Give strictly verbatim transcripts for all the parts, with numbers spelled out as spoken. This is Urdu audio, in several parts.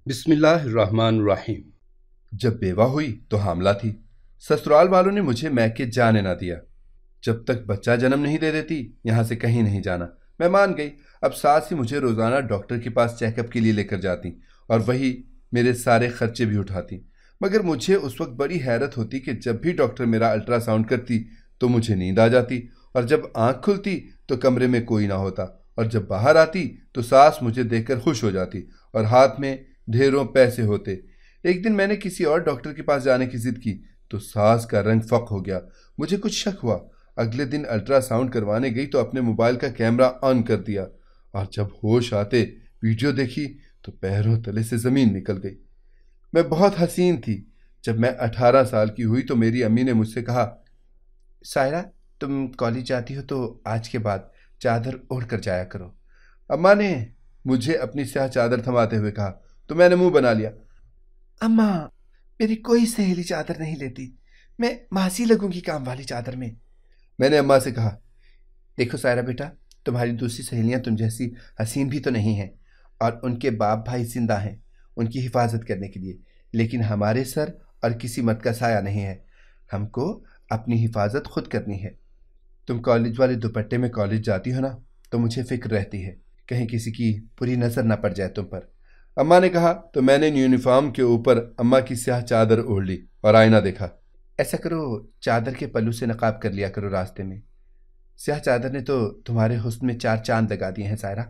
بسم اللہ الرحمن الرحیم۔ جب بیوہ ہوئی تو حاملہ تھی۔ سسرال والوں نے مجھے میکے جانے نہ دیا۔ جب تک بچہ جنم نہیں دے دیتی یہاں سے کہیں نہیں جانا۔ میں مان گئی۔ اب ساس ہی مجھے روزانہ ڈاکٹر کے پاس چیک اپ کے لیے لے کر جاتی اور وہی میرے سارے خرچے بھی اٹھاتی۔ مگر مجھے اس وقت بڑی حیرت ہوتی کہ جب بھی ڈاکٹر میرا الٹرا ساؤنڈ کرتی تو مجھے نیند آ جاتی، اور جب آنکھ کھلتی تو کمرے میں کوئی نہ ہوتا، اور جب باہر آتی تو ساس مجھے دیکھ کر خوش ہو جاتی اور ہاتھ میں ڈھیروں پیسے ہوتے۔ ایک دن میں نے کسی اور ڈاکٹر کے پاس جانے کی ضد کی تو ساس کا رنگ فق ہو گیا۔ مجھے کچھ شک ہوا۔ اگلے دن الٹرا ساؤنڈ کروانے گئی تو اپنے موبائل کا کیمرہ آن کر دیا، اور جب ہوش آتے ویڈیو دیکھی تو پیروں تلے سے زمین نکل گئی۔ میں بہت حسین تھی۔ جب میں اٹھارہ سال کی ہوئی تو میری امی نے مجھ سے کہا، سائرہ تم کالج جاتی ہو تو آج کے بعد چادر اوڑھ کر جایا کرو۔ اماں نے مجھے اپنی سیاہ چادر تھماتے ہوئے کہا تو میں نے منہ بنا لیا، اماں میری کوئی سہیلی چادر نہیں لیتی، میں ماسی لگوں گی کام والی چادر میں۔ میں نے اماں سے کہا، دیکھو سائرہ بیٹا، تمہاری دوسری سہیلیاں تم جیسی حسین بھی تو نہیں ہیں، اور ان کے باپ بھائی زندہ ہیں ان کی حفاظت کرنے کے لیے، لیکن ہمارے سر اور کسی مرد کا سایہ نہیں ہے، ہم کو اپنی حفاظت خود کرنی ہے۔ تم کالج والے دوپٹے میں کالج جاتی ہو نا تو مجھے فکر رہتی ہے کہیں کسی کی بری نظر نہ پڑ جائے تم پر۔ اماں نے کہا تو میں نے یونیفارم کے اوپر اماں کی سیاہ چادر اوڑھ لی اور آئینہ دیکھا۔ ایسا کرو چادر کے پلو سے نقاب کر لیا کرو راستے میں، سیاہ چادر نے تو تمہارے حسن میں چار چاند لگا دیے ہیں سائرہ۔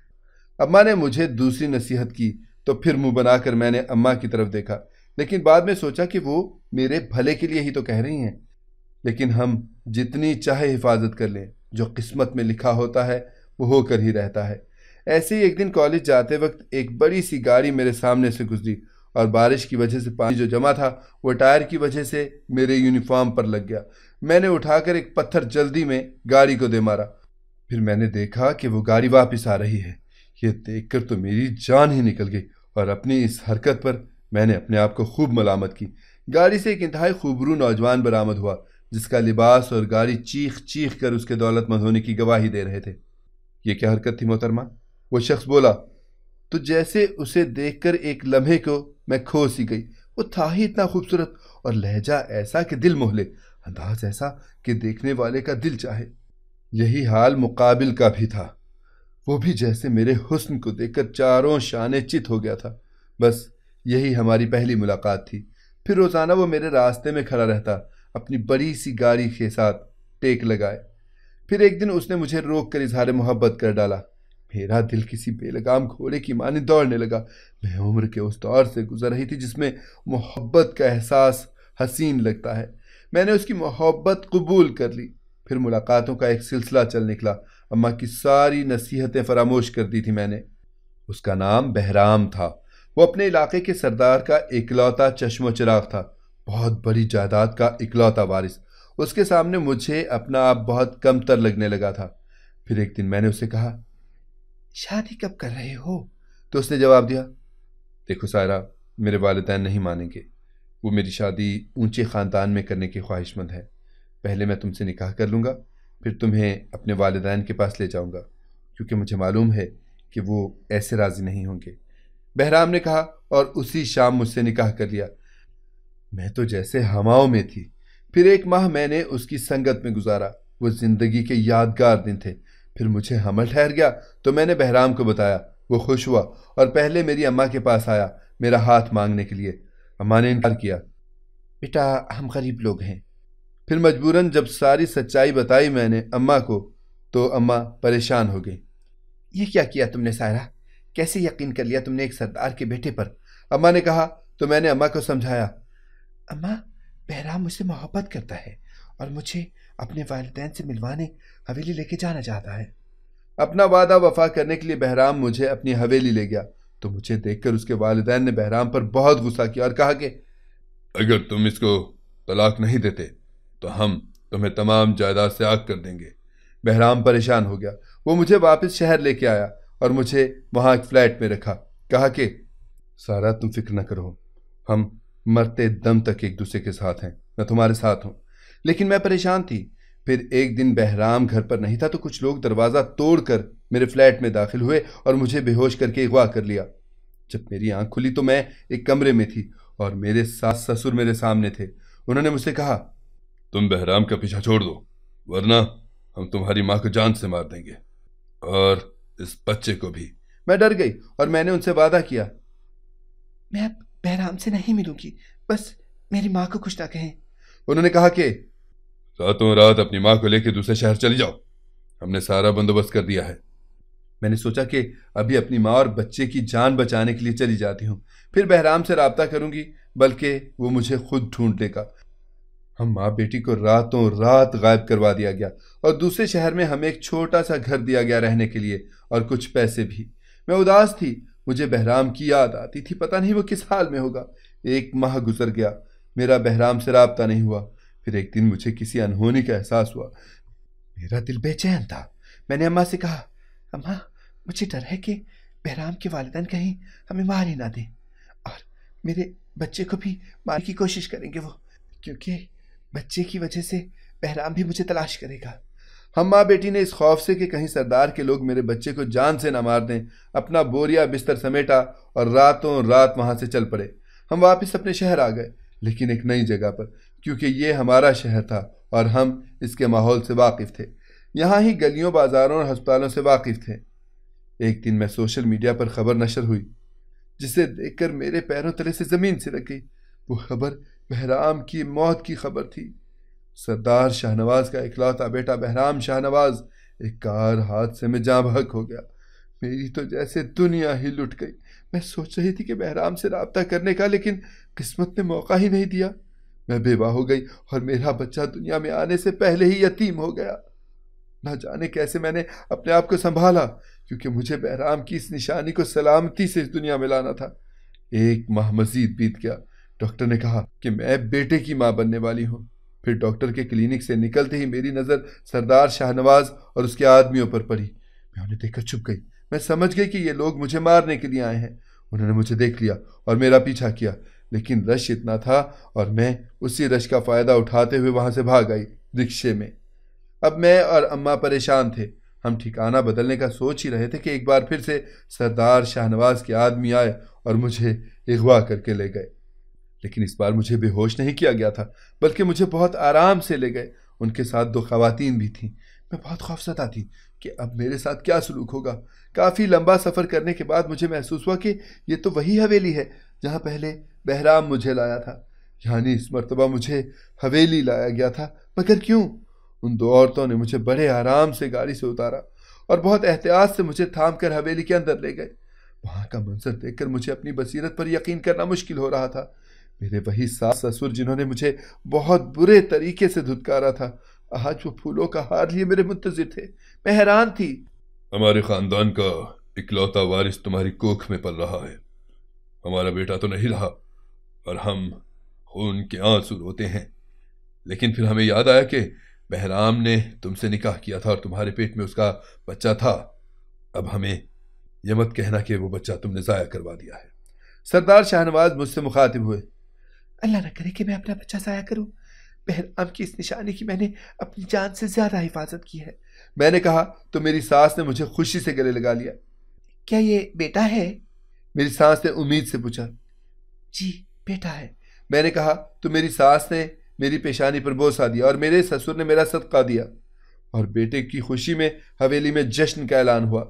اماں نے مجھے دوسری نصیحت کی تو پھر منہ بنا کر میں نے اماں کی طرف دیکھا، لیکن بعد میں سوچا کہ وہ میرے بھلے کے لیے ہی تو کہہ رہی ہیں۔ لیکن ہم جتنی چاہے حفاظت کر لیں، جو قسمت میں لکھا ہوتا ہے وہ ہو کر ہی رہتا ہے۔ ایسے ہی ایک دن کالج جاتے وقت ایک بڑی سی گاڑی میرے سامنے سے گزری، اور بارش کی وجہ سے پانی جو جمع تھا وہ ٹائر کی وجہ سے میرے یونیفارم پر لگ گیا۔ میں نے اٹھا کر ایک پتھر جلدی میں گاڑی کو دے مارا۔ پھر میں نے دیکھا کہ وہ گاڑی واپس آ رہی ہے۔ یہ دیکھ کر تو میری جان ہی نکل گئی، اور اپنی اس حرکت پر میں نے اپنے آپ کو خوب ملامت کی۔ گاڑی سے ایک انتہائی خوبرو نوجوان برآمد ہوا، جس کا لباس اور گاڑی چیخ چیخ کر اس کے دولت مند ہونے کی گواہی دے رہے تھے۔ یہ کیا حرکت تھی محترمہ؟ وہ شخص بولا تو جیسے اسے دیکھ کر ایک لمحے کو میں کھو سی گئی۔ وہ تھا ہی اتنا خوبصورت، اور لہجہ ایسا کہ دل موہ لے، انداز ایسا کہ دیکھنے والے کا دل چاہے۔ یہی حال مقابل کا بھی تھا، وہ بھی جیسے میرے حسن کو دیکھ کر چاروں شانے چت ہو گیا تھا۔ بس یہی ہماری پہلی ملاقات تھی۔ پھر روزانہ وہ میرے راستے میں کھڑا رہتا، اپنی بڑی سی گاڑی کے ساتھ ٹیک لگائے۔ پھر ایک دن اس نے مجھے روک کر اظہار محبت کر ڈالا۔ میرا دل کسی بے لگام گھوڑے کی مانند دوڑنے لگا۔ میں عمر کے اس دور سے گزر رہی تھی جس میں محبت کا احساس حسین لگتا ہے۔ میں نے اس کی محبت قبول کر لی۔ پھر ملاقاتوں کا ایک سلسلہ چل نکلا۔ اماں کی ساری نصیحتیں فراموش کر دی تھی میں نے۔ اس کا نام بہرام تھا۔ وہ اپنے علاقے کے سردار کا اکلوتا چشم و چراغ تھا، بہت بڑی جائیداد کا اکلوتا وارث۔ اس کے سامنے مجھے اپنا آپ بہت کم تر لگنے لگا تھا۔ پھر ایک دن میں نے اسے کہا، شادی کب کر رہے ہو؟ تو اس نے جواب دیا، دیکھو سائرہ، میرے والدین نہیں مانیں گے، وہ میری شادی اونچے خاندان میں کرنے کی خواہش مند ہے۔ پہلے میں تم سے نکاح کر لوں گا، پھر تمہیں اپنے والدین کے پاس لے جاؤں گا، کیونکہ مجھے معلوم ہے کہ وہ ایسے راضی نہیں ہوں گے۔ بہرام نے کہا، اور اسی شام مجھ سے نکاح کر لیا۔ میں تو جیسے ہواؤں میں تھی۔ پھر ایک ماہ میں نے اس کی سنگت میں گزارا۔ وہ زندگی کے یادگار دن تھے۔ پھر مجھے حمل ٹھہر گیا تو میں نے بہرام کو بتایا۔ وہ خوش ہوا اور پہلے میری اماں کے پاس آیا میرا ہاتھ مانگنے کے لیے۔ اماں نے انکار کیا، بیٹا ہم غریب لوگ ہیں۔ پھر مجبوراً جب ساری سچائی بتائی میں نے اماں کو تو اماں پریشان ہو گئی۔ یہ کیا کیا تم نے سائرہ؟ کیسے یقین کر لیا تم نے ایک سردار کے بیٹے پر؟ اماں نے کہا تو میں نے اماں کو سمجھایا، اماں بہرام مجھ سے محبت کرتا ہے اور مجھے اپنے والدین سے ملوانے حویلی لے کے جانا چاہتا ہے۔ اپنا وعدہ وفا کرنے کے لیے بہرام مجھے اپنی حویلی لے گیا تو مجھے دیکھ کر اس کے والدین نے بہرام پر بہت غصہ کیا اور کہا کہ اگر تم اس کو طلاق نہیں دیتے تو ہم تمہیں تمام جائیداد سے آگ کر دیں گے۔ بہرام پریشان ہو گیا۔ وہ مجھے واپس شہر لے کے آیا اور مجھے وہاں ایک فلیٹ میں رکھا۔ کہا کہ سارا تم فکر نہ کرو، ہم مرتے دم تک ایک دوسرے کے ساتھ ہیں، میں تمہارے ساتھ ہوں۔ لیکن میں پریشان تھی۔ پھر ایک دن بہرام گھر پر نہیں تھا تو کچھ لوگ دروازہ توڑ کر میرے فلیٹ میں داخل ہوئے اور مجھے بے ہوش کر کے اغوا کر لیا۔ جب میری آنکھ کھلی تو میں ایک کمرے میں تھی اور میرے ساس سسر میرے سامنے تھے۔ انہوں نے مجھ سے کہا، تم بہرام کا پیچھا چھوڑ دو ورنہ ہم تمہاری ماں کو جان سے مار دیں گے، اور اس بچے کو بھی۔ میں ڈر گئی اور میں نے ان سے وعدہ کیا، میں اب بہرام سے نہیں ملوں گی، بس میری ماں کو کچھ نہ کہیں۔ انہوں نے کہا کہ راتوں رات اپنی ماں کو لے کے دوسرے شہر چلی جاؤ، ہم نے سارا بندوبست کر دیا ہے۔ میں نے سوچا کہ ابھی اپنی ماں اور بچے کی جان بچانے کے لیے چلی جاتی ہوں، پھر بہرام سے رابطہ کروں گی، بلکہ وہ مجھے خود ڈھونڈ لے گا۔ ہم ماں بیٹی کو راتوں رات غائب کروا دیا گیا اور دوسرے شہر میں ہمیں ایک چھوٹا سا گھر دیا گیا رہنے کے لیے اور کچھ پیسے بھی۔ میں اداس تھی، مجھے بہرام کی یاد آتی تھی، پتہ نہیں وہ کس حال میں ہوگا۔ ایک ماہ گزر گیا، میرا بہرام سے رابطہ نہیں ہوا۔ پھر ایک دن مجھے کسی انہونی کا احساس ہوا، میرا دل بے چین تھا۔ میں نے اماں سے کہا، اماں مجھے ڈر ہے کہ بہرام کے والدین کہیں ہمیں مار ہی نہ دیں، اور میرے بچے کو بھی مارنے کی کوشش کریں گے وہ، کیونکہ بچے کی وجہ سے بہرام بھی مجھے تلاش کرے گا۔ ہم ماں بیٹی نے اس خوف سے کہ کہیں سردار کے لوگ میرے بچے کو جان سے نہ مار دیں، اپنا بوریا بستر سمیٹا اور راتوں رات وہاں سے چل پڑے۔ ہم واپس اپنے شہر آ گئے، لیکن ایک نئی جگہ پر، کیونکہ یہ ہمارا شہر تھا اور ہم اس کے ماحول سے واقف تھے، یہاں ہی گلیوں بازاروں اور ہسپتالوں سے واقف تھے۔ ایک دن میں سوشل میڈیا پر خبر نشر ہوئی جسے دیکھ کر میرے پیروں تلے سے زمین سرک گئی۔ وہ خبر بہرام کی موت کی خبر تھی۔ سردار شاہنواز کا اکلوتا بیٹا بہرام شاہنواز ایک کار حادثے میں جاں بحق ہو گیا۔ میری تو جیسے دنیا ہی لٹ گئی۔ میں سوچ رہی تھی کہ بہرام سے رابطہ کرنے کا، لیکن قسمت نے موقع ہی نہیں دیا۔ میں بیوہ ہو گئی اور میرا بچہ دنیا میں آنے سے پہلے ہی یتیم ہو گیا۔ نہ جانے کیسے میں نے اپنے آپ کو سنبھالا، کیونکہ مجھے بہرام کی اس نشانی کو سلامتی سے اس دنیا میں لانا تھا۔ ایک ماہ مزید بیت گیا۔ ڈاکٹر نے کہا کہ میں بیٹے کی ماں بننے والی ہوں۔ پھر ڈاکٹر کے کلینک سے نکلتے ہی میری نظر سردار شاہنواز اور اس کے آدمیوں پر پڑی۔ میں انہیں دیکھ کر چھپ گئی۔ میں سمجھ گئی کہ یہ لوگ مجھے مارنے کے لیے آئے ہیں۔ انہوں نے مجھے دیکھ لیا اور میرا پیچھا کیا، لیکن رش اتنا تھا اور میں اسی رش کا فائدہ اٹھاتے ہوئے وہاں سے بھاگ آئی رکشے میں۔ اب میں اور اماں پریشان تھے۔ ہم ٹھکانہ بدلنے کا سوچ ہی رہے تھے کہ ایک بار پھر سے سردار شاہنواز کے آدمی آئے اور مجھے اغوا کر کے لے گئے، لیکن اس بار مجھے بے ہوش نہیں کیا گیا تھا، بلکہ مجھے بہت آرام سے لے گئے۔ ان کے ساتھ دو خواتین بھی تھیں۔ میں بہت خوفزدہ تھی کہ اب میرے ساتھ کیا سلوک ہوگا۔ کافی لمبا سفر کرنے کے بعد مجھے محسوس ہوا کہ یہ تو وہی حویلی ہے جہاں پہلے بہرام مجھے لایا تھا، یعنی اس مرتبہ مجھے حویلی لایا گیا تھا۔ مگر کیوں؟ ان دو عورتوں نے مجھے بڑے آرام سے گاڑی سے اتارا اور بہت احتیاط سے مجھے تھام کر حویلی کے اندر لے گئے۔ وہاں کا منظر دیکھ کر مجھے اپنی بصیرت پر یقین کرنا مشکل ہو رہا تھا۔ میرے وہی ساس سسر جنہوں نے مجھے بہت برے طریقے سے دھتکارا تھا، آج وہ پھولوں کا ہار لیے میرے منتظر تھے۔ میں حیران تھی۔ ہمارے خاندان کا اکلوتا وارث تمہاری کوکھ میں پل رہا ہے، ہمارا بیٹا تو نہیں رہا اور ہم خون کے آنسو روتے ہیں۔ لیکن پھر ہمیں یاد آیا کہ بہرام نے تم سے نکاح کیا تھا اور تمہارے پیٹ میں اس کا بچہ تھا۔ اب ہمیں یہ مت کہنا کہ وہ بچہ تم نے ضائع کروا دیا ہے۔ سردار شاہنواز مجھ سے مخاطب ہوئے، اللہ نہ کرے کہ میں اپنا بچہ ضائع کروں۔ بہرام کی اس نشانی کی میں نے اپنی جان سے زیادہ حفاظت کی ہے۔ میں نے کہا تو میری ساس نے مجھے خوشی سے گلے لگا لیا۔ کیا یہ بیٹا ہے؟ میری ساس نے امید سے پوچھا۔ جی بیٹا ہے۔ میں نے کہا تو میری ساس نے میری پیشانی پر بوسہ دیا اور میرے سسر نے میرا صدقہ دیا، اور بیٹے کی خوشی میں حویلی میں جشن کا اعلان ہوا۔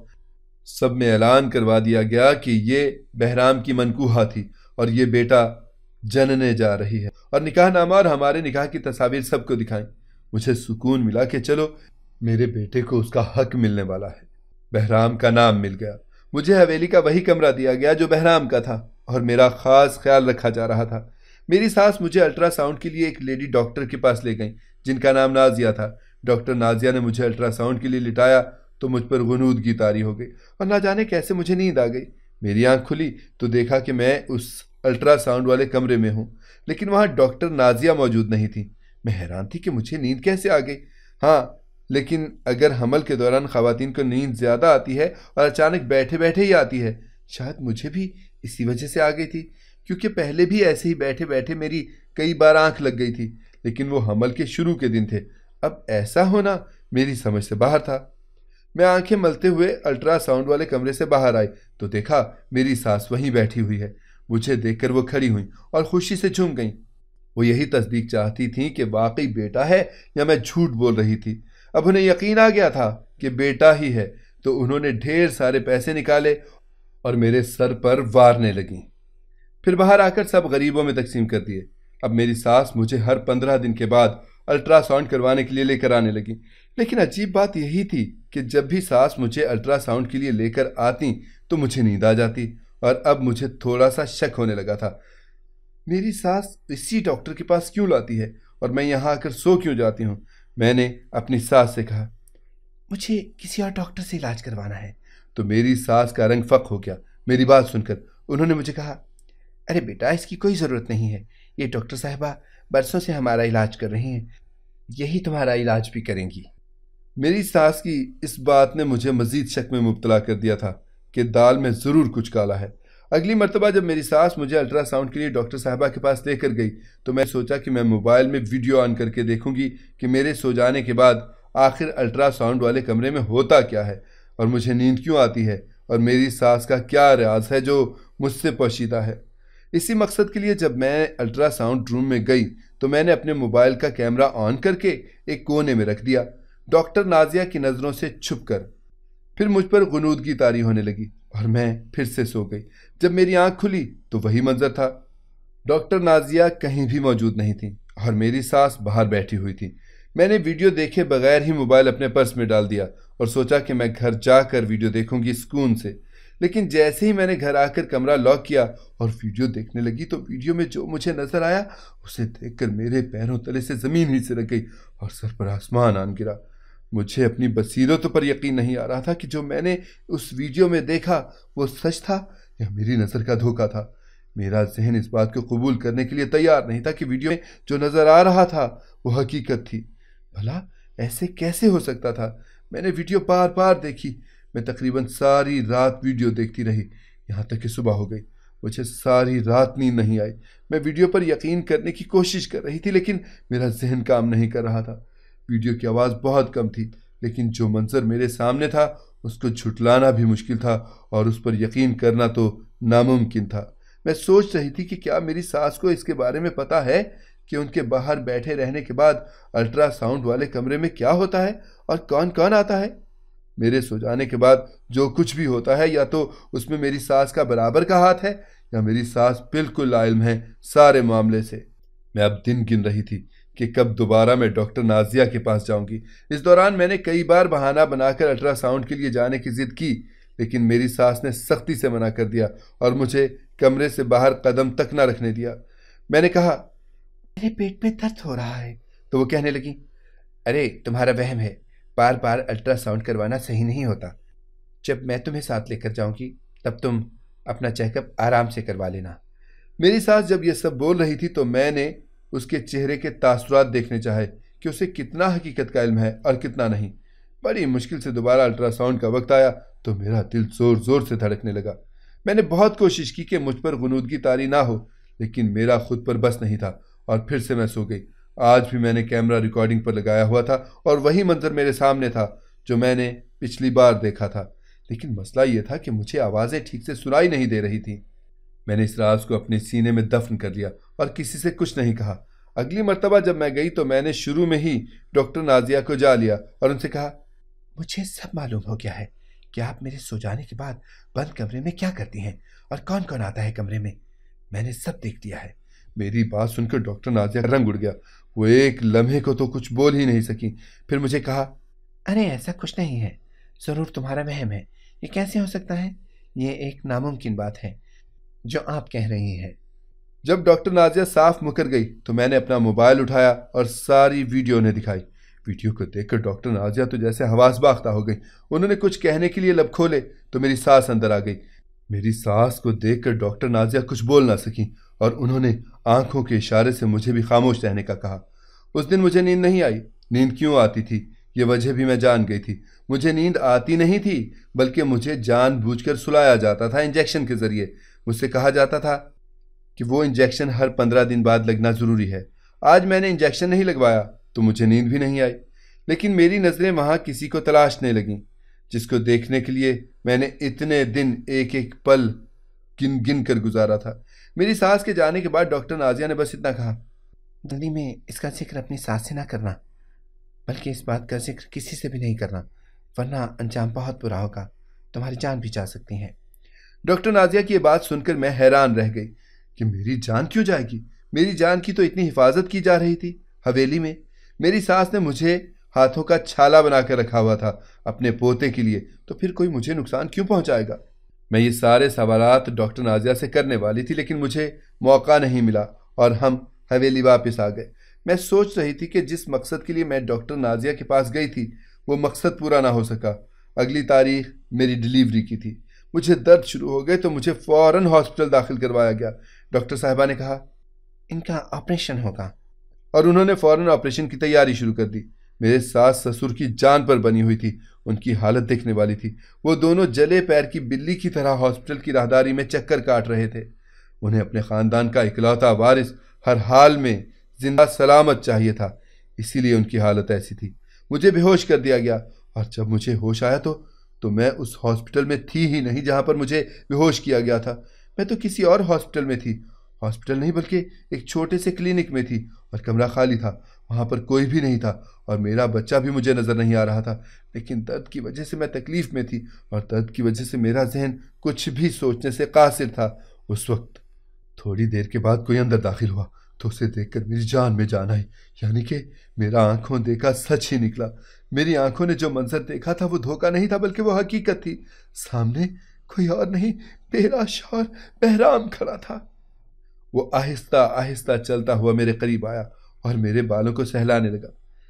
سب میں اعلان کروا دیا گیا کہ یہ بہرام کی منکوحہ تھی اور یہ بیٹا جننے جا رہی ہے، اور نکاح نامہ اور ہمارے نکاح کی تصاویر سب کو دکھائیں۔ مجھے سکون ملا کہ چلو میرے بیٹے کو اس کا حق ملنے والا ہے۔ بہرام کا نام مل گیا۔ مجھے حویلی کا وہی کمرہ دیا گیا جو بہرام کا تھا، اور میرا خاص خیال رکھا جا رہا تھا۔ میری ساس مجھے الٹرا ساؤنڈ کے لیے ایک لیڈی ڈاکٹر کے پاس لے گئیں جن کا نام نازیہ تھا۔ ڈاکٹر نازیہ نے مجھے الٹرا ساؤنڈ کے لیے لٹایا تو مجھ پر غنودگی طاری ہو گئی، اور نہ جانے کیسے مجھے نیند آ گئی۔ میری آنکھ کھلی تو دیکھا کہ میں اس الٹرا ساؤنڈ والے کمرے میں ہوں، لیکن وہاں ڈاکٹر نازیہ موجود نہیں تھی۔ میں حیران تھی کہ مجھے نیند کیسے آ گئی۔ ہاں، لیکن اگر حمل کے دوران خواتین کو نیند زیادہ آتی ہے اور اچانک بیٹھے بیٹھے ہی آتی ہے، شاید مجھے بھی اسی وجہ سے آ گئی تھی، کیونکہ پہلے بھی ایسے ہی بیٹھے بیٹھے میری کئی بار آنکھ لگ گئی تھی، لیکن وہ حمل کے شروع کے دن تھے۔ اب ایسا ہونا میری سمجھ سے باہر تھا۔ میں آنکھیں ملتے ہوئے الٹرا ساؤنڈ والے کمرے سے باہر آئی تو دیکھا میری ساس وہیں بیٹھی ہوئی ہے۔ مجھے دیکھ کر وہ کھڑی ہوئیں اور خوشی سے جھوم گئیں۔ وہ یہی تصدیق چاہتی تھیں کہ واقعی بیٹا ہے یا میں جھوٹ بول رہی تھی۔ اب انہیں یقین آ گیا تھا کہ بیٹا ہی ہے، تو انہوں نے ڈھیر سارے پیسے نکالے اور میرے سر پر وارنے لگیں۔ پھر باہر آ کر سب غریبوں میں تقسیم کر دیے۔ اب میری ساس مجھے ہر پندرہ دن کے بعد الٹرا ساؤنڈ کروانے کے لیے لے کر آنے لگی۔ لیکن عجیب بات یہی تھی کہ جب بھی ساس مجھے الٹرا ساؤنڈ کے لیے لے کر آتی تو مجھے نیند آ جاتی، اور اب مجھے تھوڑا سا شک ہونے لگا تھا، میری ساس اسی ڈاکٹر کے پاس کیوں لاتی ہے اور میں یہاں آ کر سو کیوں جاتی ہوں؟ میں نے اپنی ساس سے کہا، مجھے کسی اور ڈاکٹر سے علاج کروانا ہے۔ تو میری ساس کا رنگ فق ہو گیا۔ میری بات سن کر انہوں نے مجھے کہا، ارے بیٹا، اس کی کوئی ضرورت نہیں ہے، یہ ڈاکٹر صاحبہ برسوں سے ہمارا علاج کر رہی ہیں، یہی تمہارا علاج بھی کریں گی۔ میری ساس کی اس بات نے مجھے مزید شک میں مبتلا کر دیا تھا کہ دال میں ضرور کچھ کالا ہے۔ اگلی مرتبہ جب میری ساس مجھے الٹرا ساؤنڈ کے لیے ڈاکٹر صاحبہ کے پاس لے کر گئی تو میں سوچا کہ میں موبائل میں ویڈیو آن کر کے دیکھوں گی کہ میرے سو جانے کے بعد آخر الٹرا ساؤنڈ والے کمرے میں ہوتا کیا ہے، اور مجھے نیند کیوں آتی ہے، اور میری ساس کا کیا راز ہے جو مجھ سے پوشیدہ ہے۔ اسی مقصد کے لیے جب میں الٹرا ساؤنڈ روم میں گئی تو میں نے اپنے موبائل کا کیمرہ آن کر کے ایک کونے میں رکھ دیا، ڈاکٹر نازیہ کی نظروں سے چھپ کر۔ پھر مجھ پر غنودگی طاری ہونے لگی اور میں پھر سے سو گئی۔ جب میری آنکھ کھلی تو وہی منظر تھا، ڈاکٹر نازیہ کہیں بھی موجود نہیں تھیں اور میری ساس باہر بیٹھی ہوئی تھی۔ میں نے ویڈیو دیکھے بغیر ہی موبائل اپنے پرس میں ڈال دیا اور سوچا کہ میں گھر جا کر ویڈیو دیکھوں گی سکون سے۔ لیکن جیسے ہی میں نے گھر آ کر کمرہ لاک کیا اور ویڈیو دیکھنے لگی تو ویڈیو میں جو مجھے نظر آیا اسے دیکھ کر میرے پیروں تلے سے زمین ہی سرک گئی اور سر پر آسمان آن گرا۔ مجھے اپنی بصیرتوں پر یقین نہیں آ رہا تھا کہ جو میں نے اس ویڈیو میں دیکھا وہ سچ تھا یا میری نظر کا دھوکہ تھا۔ میرا ذہن اس بات کو قبول کرنے کے لیے تیار نہیں تھا کہ ویڈیو میں جو نظر آ رہا تھا وہ حقیقت تھی۔ بھلا ایسے کیسے ہو سکتا تھا؟ میں نے ویڈیو بار بار دیکھی، میں تقریباً ساری رات ویڈیو دیکھتی رہی یہاں تک کہ صبح ہو گئی۔ مجھے ساری رات نیند نہیں آئی۔ میں ویڈیو پر یقین کرنے کی کوشش کر رہی تھی لیکن میرا ذہن کام نہیں کر رہا تھا۔ ویڈیو کی آواز بہت کم تھی لیکن جو منظر میرے سامنے تھا اس کو جھٹلانا بھی مشکل تھا اور اس پر یقین کرنا تو ناممکن تھا۔ میں سوچ رہی تھی کہ کیا میری ساس کو اس کے بارے میں پتہ ہے کہ ان کے باہر بیٹھے رہنے کے بعد الٹرا ساؤنڈ والے کمرے میں کیا ہوتا ہے اور کون کون آتا ہے۔ میرے سو جانے کے بعد جو کچھ بھی ہوتا ہے یا تو اس میں میری ساس کا برابر کا ہاتھ ہے یا میری ساس بالکل لا علم ہے سارے معاملے سے۔ میں اب دن گن رہی تھی کہ کب دوبارہ میں ڈاکٹر نازیہ کے پاس جاؤں گی۔ اس دوران میں نے کئی بار بہانہ بنا کر الٹرا ساؤنڈ کے لیے جانے کی ضد کی لیکن میری ساس نے سختی سے منع کر دیا اور مجھے کمرے سے باہر قدم تک نہ رکھنے دیا۔ میں نے کہا، میرے پیٹ میں درد ہو رہا ہے۔ تو وہ کہنے لگی، ارے تمہارا وہم ہے، بار بار الٹرا ساؤنڈ کروانا صحیح نہیں ہوتا۔ جب میں تمہیں ساتھ لے کر جاؤں گی تب تم اپنا چیک اپ آرام سے کروا لینا۔ میری ساس جب یہ سب بول رہی تھی تو میں نے اس کے چہرے کے تاثرات دیکھنے چاہے کہ اسے کتنا حقیقت کا علم ہے اور کتنا نہیں۔ بڑی مشکل سے دوبارہ الٹرا ساؤنڈ کا وقت آیا تو میرا دل زور زور سے دھڑکنے لگا۔ میں نے بہت کوشش کی کہ مجھ پر غنودگی طاری نہ ہو لیکن میرا خود پر بس نہیں تھا اور پھر سے میں سو گئی۔ آج بھی میں نے کیمرہ ریکارڈنگ پر لگایا ہوا تھا اور وہی منظر میرے سامنے تھا جو میں نے پچھلی بار دیکھا تھا، لیکن مسئلہ یہ تھا کہ مجھے آوازیں ٹھیک سے سنائی نہیں دے رہی تھیں۔ میں نے اس راز کو اپنے سینے میں دفن کر لیا اور کسی سے کچھ نہیں کہا۔ اگلی مرتبہ جب میں گئی تو میں نے شروع میں ہی ڈاکٹر نازیہ کو جا لیا اور ان سے کہا، مجھے سب معلوم ہو گیا ہے کہ آپ میرے سو جانے کے بعد بند کمرے میں کیا کرتی ہیں اور کون کون آتا ہے کمرے میں، میں نے سب دیکھ لیا ہے۔ میری بات سن کر ڈاکٹر نازیہ کا رنگ اڑ گیا۔ وہ ایک لمحے کو تو کچھ بول ہی نہیں سکی، پھر مجھے کہا، ارے ایسا کچھ نہیں ہے، ضرور تمہارا وہم ہے، یہ کیسے ہو سکتا ہے؟ یہ ایک ناممکن بات ہے جو آپ کہہ رہی ہیں۔ جب ڈاکٹر نازیہ صاف مکر گئی تو میں نے اپنا موبائل اٹھایا اور ساری ویڈیو انہیں دکھائی۔ ویڈیو کو دیکھ کر ڈاکٹر نازیہ تو جیسے حواس باختہ ہو گئی۔ انہوں نے کچھ کہنے کے لیے لب کھولے تو میری ساس اندر آ گئی۔ میری ساس کو دیکھ کر ڈاکٹر نازیہ کچھ بول نہ سکی اور انہوں نے آنکھوں کے اشارے سے مجھے بھی خاموش رہنے کا کہا۔ اس دن مجھے نیند نہیں آئی۔ نیند کیوں آتی تھی یہ وجہ بھی میں جان گئی تھی۔ مجھے نیند آتی نہیں تھی بلکہ مجھے جان بوجھ کر سلایا جاتا تھا انجیکشن کے ذریعے۔ مجھ سے کہا جاتا تھا کہ وہ انجیکشن ہر پندرہ دن بعد لگنا ضروری ہے۔ آج میں نے انجیکشن نہیں لگوایا تو مجھے نیند بھی نہیں آئی، لیکن میری نظریں وہاں کسی کو تلاشنے لگیں۔ جس کو دیکھنے کے لیے میں نے اتنے دن ایک ایک پل گن گن کر گزارا تھا۔ میری ساس کے جانے کے بعد ڈاکٹر نازیہ نے بس اتنا کہا، جلدی میں اس کا ذکر اپنی ساس سے نہ کرنا، بلکہ اس بات کا ذکر کسی سے بھی نہیں کرنا، ورنہ انجام بہت برا ہوگا، تمہاری جان بھی جا سکتی ہے۔ ڈاکٹر نازیہ کی یہ بات سن کر میں حیران رہ گئی کہ میری جان کیوں جائے گی؟ میری جان کی تو اتنی حفاظت کی جا رہی تھی حویلی میں۔ میری ساس نے مجھے ہاتھوں کا چھالا بنا کر رکھا ہوا تھا اپنے پوتے کے لیے، تو پھر کوئی مجھے نقصان کیوں پہنچائے گا؟ میں یہ سارے سوالات ڈاکٹر نازیہ سے کرنے والی تھی، لیکن مجھے موقع نہیں ملا اور ہم حویلی واپس آ گئے۔ میں سوچ رہی تھی کہ جس مقصد کے لیے میں ڈاکٹر نازیہ کے پاس گئی تھی وہ مقصد پورا نہ ہو سکا۔ اگلی تاریخ میری ڈیلیوری کی تھی۔ مجھے درد شروع ہو گئے تو مجھے فوراً ہاسپٹل داخل کروایا گیا۔ ڈاکٹر صاحبہ نے کہا، ان کا آپریشن ہوگا، اور انہوں نے فوراً آپریشن کی تیاری شروع کر دی۔ میرے ساس سسر کی جان پر بنی ہوئی تھی، ان کی حالت دیکھنے والی تھی۔ وہ دونوں جلے پیر کی بلی کی طرح ہاسپٹل کی راہداری میں چکر کاٹ رہے تھے۔ انہیں اپنے خاندان کا اکلوتا وارث ہر حال میں زندہ سلامت چاہیے تھا، اسی لیے ان کی حالت ایسی تھی۔ مجھے بے ہوش کر دیا گیا، اور جب مجھے ہوش آیا تو تو میں اس ہاسپٹل میں تھی ہی نہیں جہاں پر مجھے بے ہوش کیا گیا تھا۔ میں تو کسی اور ہاسپٹل میں تھی، ہاسپٹل نہیں بلکہ ایک چھوٹے سے کلینک میں تھی، اور کمرہ خالی تھا، وہاں پر کوئی بھی نہیں تھا، اور میرا بچہ بھی مجھے نظر نہیں آ رہا تھا۔ لیکن درد کی وجہ سے میں تکلیف میں تھی، اور درد کی وجہ سے میرا ذہن کچھ بھی سوچنے سے قاصر تھا۔ اس وقت تھوڑی دیر کے بعد کوئی اندر داخل ہوا تو اسے دیکھ کر میری جان میں جان آئی، یعنی کہ میرا آنکھوں دیکھا سچ ہی نکلا۔ میری آنکھوں نے جو منظر دیکھا تھا وہ دھوکہ نہیں تھا بلکہ وہ حقیقت تھی۔ سامنے کوئی اور نہیں، میرا شوہر بہرام کھڑا تھا۔ وہ آہستہ آہستہ چلتا ہوا میرے قریب آیا اور میرے بالوں کو سہلانے لگا۔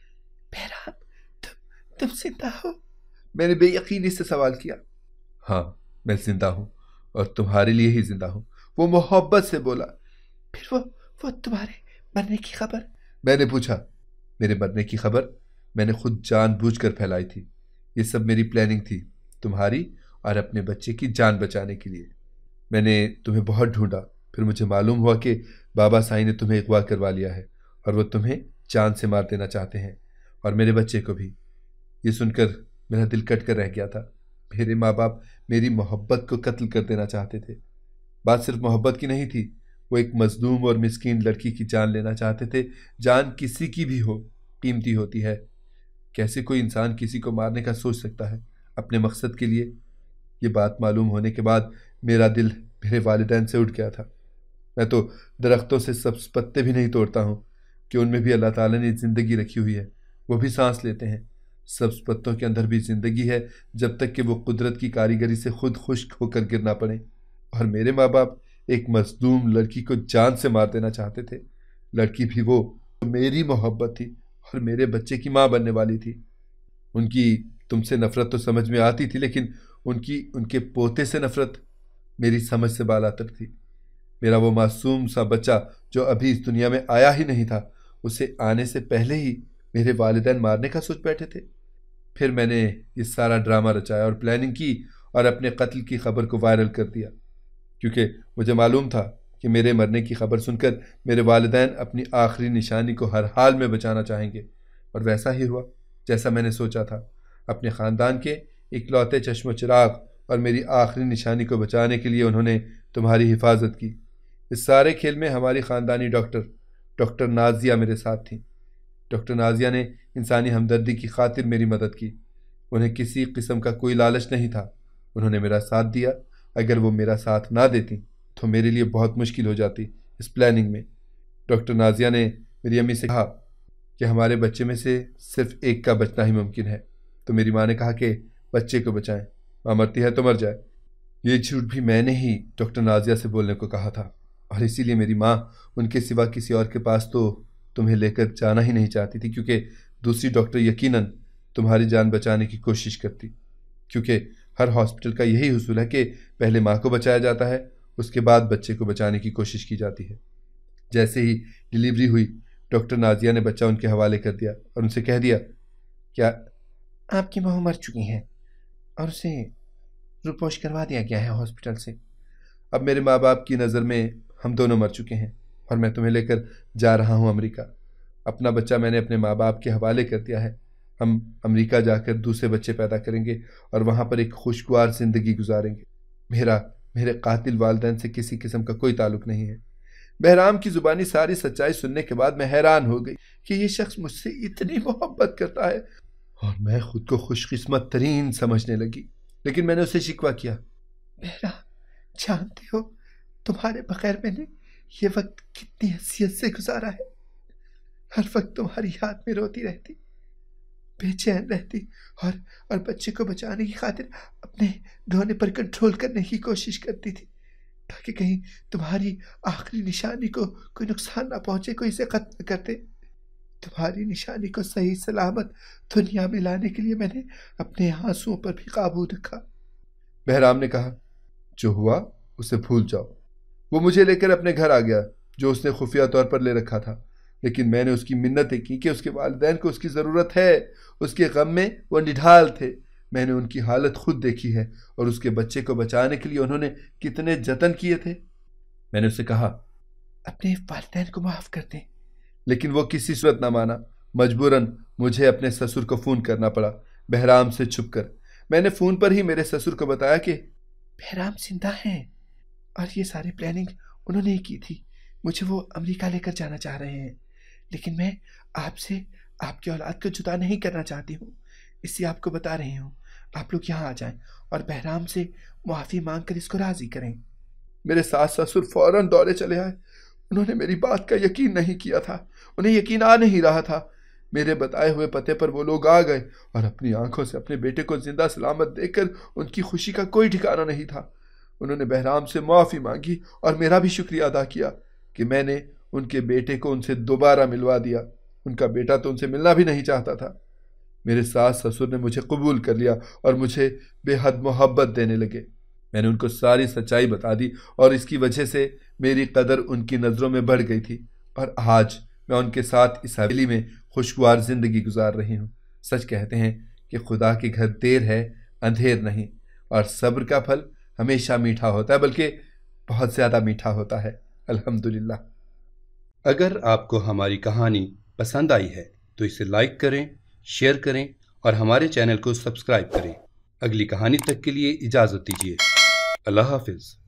بہرام، تم تم زندہ ہو؟ میں نے بے یقینی سے سوال کیا۔ ہاں، میں زندہ ہوں، اور تمہارے لیے ہی زندہ ہوں، وہ محبت سے بولا۔ پھر وہ وہ تمہارے مرنے کی خبر؟ میں نے پوچھا۔ میرے مرنے کی خبر میں نے خود جان بوجھ کر پھیلائی تھی۔ یہ سب میری پلاننگ تھی، تمہاری اور اپنے بچے کی جان بچانے کے لیے۔ میں نے تمہیں بہت ڈھونڈا، پھر مجھے معلوم ہوا کہ بابا سائی نے تمہیں اغوا کروا لیا ہے، اور وہ تمہیں جان سے مار دینا چاہتے ہیں، اور میرے بچے کو بھی۔ یہ سن کر میرا دل کٹ کر رہ گیا تھا۔ میرے ماں باپ میری محبت کو قتل کر دینا چاہتے تھے۔ بات صرف محبت کی نہیں تھی، وہ ایک مظلوم اور مسکین لڑکی کی جان لینا چاہتے تھے۔ جان کسی کی بھی ہو قیمتی ہوتی ہے، کیسے کوئی انسان کسی کو مارنے کا سوچ سکتا ہے اپنے مقصد کے لیے؟ یہ بات معلوم ہونے کے بعد میرا دل میرے والدین سے اٹھ گیا تھا۔ میں تو درختوں سے سبز پتے بھی نہیں توڑتا ہوں کہ ان میں بھی اللہ تعالیٰ نے زندگی رکھی ہوئی ہے، وہ بھی سانس لیتے ہیں۔ سبز پتوں کے اندر بھی زندگی ہے جب تک کہ وہ قدرت کی کاریگری سے خود خشک ہو کر گر نہ پڑیں۔ اور میرے ماں باپ ایک مظلوم لڑکی کو جان سے مار دینا چاہتے تھے، لڑکی بھی وہ جو میری محبت تھی اور میرے بچے کی ماں بننے والی تھی۔ ان کی تم سے نفرت تو سمجھ میں آتی تھی، لیکن ان کی ان کے پوتے سے نفرت میری سمجھ سے بالاتر تھی۔ میرا وہ معصوم سا بچہ جو ابھی اس دنیا میں آیا ہی نہیں تھا، اسے آنے سے پہلے ہی میرے والدین مارنے کا سوچ بیٹھے تھے۔ پھر میں نے یہ سارا ڈرامہ رچایا اور پلاننگ کی اور اپنے قتل کی خبر کو وائرل کر دیا، کیونکہ مجھے معلوم تھا کہ میرے مرنے کی خبر سن کر میرے والدین اپنی آخری نشانی کو ہر حال میں بچانا چاہیں گے۔ اور ویسا ہی ہوا جیسا میں نے سوچا تھا۔ اپنے خاندان کے اکلوتے چشم و چراغ اور میری آخری نشانی کو بچانے کے لیے انہوں نے تمہاری حفاظت کی۔ اس سارے کھیل میں ہماری خاندانی ڈاکٹر ڈاکٹر نازیہ میرے ساتھ تھیں۔ ڈاکٹر نازیہ نے انسانی ہمدردی کی خاطر میری مدد کی۔ انہیں کسی قسم کا کوئی لالچ نہیں تھا، انہوں نے میرا ساتھ دیا۔ اگر وہ میرا ساتھ نہ دیتی تو میرے لیے بہت مشکل ہو جاتی اس پلاننگ میں۔ ڈاکٹر نازیہ نے میری امی سے کہا کہ ہمارے بچے میں سے صرف ایک کا بچنا ہی ممکن ہے، تو میری ماں نے کہا کہ بچے کو بچائیں، ماں مرتی ہے تو مر جائے۔ یہ جھوٹ بھی میں نے ہی ڈاکٹر نازیہ سے بولنے کو کہا تھا، اور اسی لیے میری ماں ان کے سوا کسی اور کے پاس تو تمہیں لے کر جانا ہی نہیں چاہتی تھی، کیونکہ دوسری ڈاکٹر یقیناً تمہاری جان بچانے کی کوشش کرتی، کیونکہ ہر ہاسپٹل کا یہی اصول ہے کہ پہلے ماں کو بچایا جاتا ہے، اس کے بعد بچے کو بچانے کی کوشش کی جاتی ہے۔ جیسے ہی ڈیلیوری ہوئی، ڈاکٹر نازیہ نے بچہ ان کے حوالے کر دیا اور ان سے کہہ دیا، کیا آپ کی بہو مر چکی ہیں اور اسے روپوش کروا دیا گیا ہے ہاسپٹل سے۔ اب میرے ماں باپ کی نظر میں ہم دونوں مر چکے ہیں، اور میں تمہیں لے کر جا رہا ہوں امریکہ۔ اپنا بچہ میں نے اپنے ماں باپ کے حوالے کر دیا ہے۔ ہم امریکہ جا کر دوسرے بچے پیدا کریں گے اور وہاں پر ایک خوشگوار زندگی گزاریں گے۔ میرا میرے قاتل والدین سے کسی قسم کا کوئی تعلق نہیں ہے۔ بہرام کی زبانی ساری سچائی سننے کے بعد میں حیران ہو گئی کہ یہ شخص مجھ سے اتنی محبت کرتا ہے، اور میں خود کو خوش قسمت ترین سمجھنے لگی۔ لیکن میں نے اسے شکوہ کیا۔ بہرام، جانتے ہو تمہارے بغیر میں نے یہ وقت کتنی حیثیت سے گزارا ہے۔ ہر وقت تمہاری یاد میں روتی رہتی، بے چین رہتی، اور اور بچے کو بچانے کی خاطر اپنے رونے پر کنٹرول کرنے کی کوشش کرتی تھی تاکہ کہیں تمہاری آخری نشانی کو کوئی نقصان نہ پہنچے، کوئی اسے ختم نہ کر دے۔ تمہاری نشانی کو صحیح سلامت دنیا میں لانے کے لیے میں نے اپنے آنسوؤں پر بھی قابو رکھا۔ بہرام نے کہا، جو ہوا اسے بھول جاؤ۔ وہ مجھے لے کر اپنے گھر آ گیا جو اس نے خفیہ طور پر لے رکھا تھا، لیکن میں نے اس کی منتیں کی کہ اس کے والدین کو اس کی ضرورت ہے۔ اس کے غم میں وہ نڈھال تھے۔ میں نے ان کی حالت خود دیکھی ہے اور اس کے بچے کو بچانے کے لیے انہوں نے کتنے جتن کیے تھے۔ میں نے اسے کہا، اپنے والدین کو معاف کر دیں۔ لیکن وہ کسی صورت نہ مانا۔ مجبوراً مجھے اپنے سسر کو فون کرنا پڑا، بہرام سے چھپ کر۔ میں نے فون پر ہی میرے سسر کو بتایا کہ بہرام زندہ ہیں اور یہ ساری پلاننگ انہوں نے ہی کی تھی۔ مجھے وہ امریکہ لے کر جانا چاہ رہے ہیں، لیکن میں آپ سے آپ کی اولاد کو جدا نہیں کرنا چاہتی ہوں، اس لیے آپ کو بتا رہی ہوں آپ لوگ یہاں آ جائیں اور بہرام سے معافی مانگ کر اس کو راضی کریں۔ میرے ساس سسر فوراً دوڑے چلے آئے۔ انہوں نے میری بات کا یقین نہیں کیا تھا، انہیں یقین آ نہیں رہا تھا۔ میرے بتائے ہوئے پتے پر وہ لوگ آ گئے اور اپنی آنکھوں سے اپنے بیٹے کو زندہ سلامت دیکھ کر ان کی خوشی کا کوئی ٹھکانہ نہیں تھا۔ انہوں نے بہرام سے معافی مانگی اور میرا بھی شکریہ ادا کیا کہ میں نے ان کے بیٹے کو ان سے دوبارہ ملوا دیا۔ ان کا بیٹا تو ان سے ملنا بھی نہیں چاہتا تھا۔ میرے ساس سسر نے مجھے قبول کر لیا اور مجھے بے حد محبت دینے لگے۔ میں نے ان کو ساری سچائی بتا دی اور اس کی وجہ سے میری قدر ان کی نظروں میں بڑھ گئی تھی، اور آج میں ان کے ساتھ اس حویلی میں خوشگوار زندگی گزار رہی ہوں۔ سچ کہتے ہیں کہ خدا کے گھر دیر ہے اندھیر نہیں، اور صبر کا پھل ہمیشہ میٹھا ہوتا ہے، بلکہ بہت زیادہ میٹھا ہوتا ہے۔ الحمدللہ۔ اگر آپ کو ہماری کہانی پسند آئی ہے تو اسے لائک کریں، شیئر کریں اور ہمارے چینل کو سبسکرائب کریں۔ اگلی کہانی تک کے لیے اجازت دیجیے۔ اللہ حافظ۔